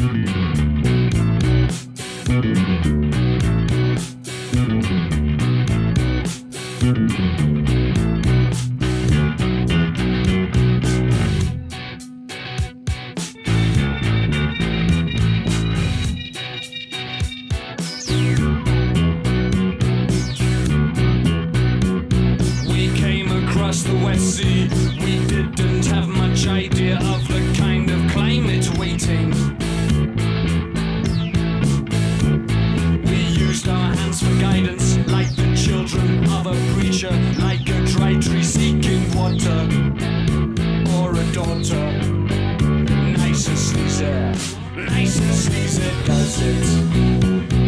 The West Sea, we didn't have much idea of the kind of climate waiting. We used our hands for guidance, like the children of a preacher, like a dry tree seeking water, or a daughter. Nice and sleazy does it.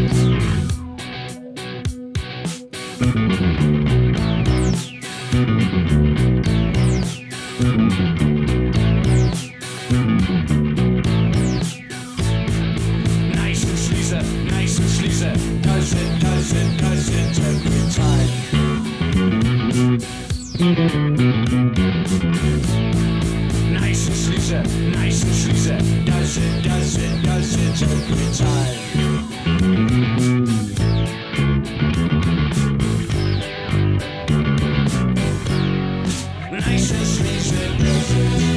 Nice and sleazy, does it every time. Nice and sleazy, does it every time. Nice and sleazy, does it.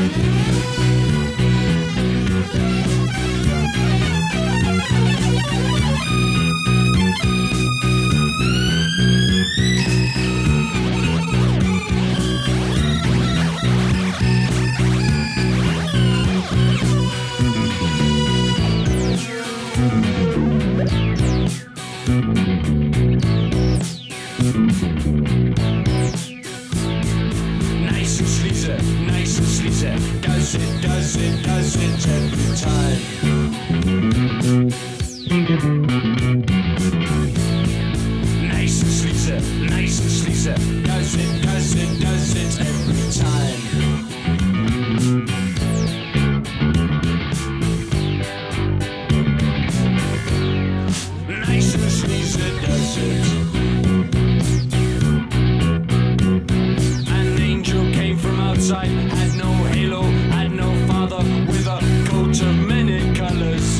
Nice and sleazy, does it every time. Nice and sleazy, does it every time. Nice and sleazy, does it. Outside, had no halo, had no father, with a coat of many colors.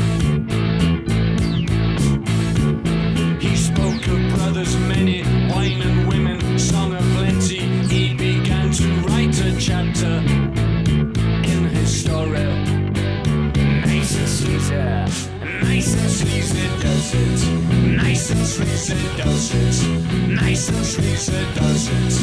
He spoke of brothers many, wine and women, song of plenty. He began to write a chapter in his story. Nice and sleazy does it. Nice and sleazy does it. Nice and sleazy does it.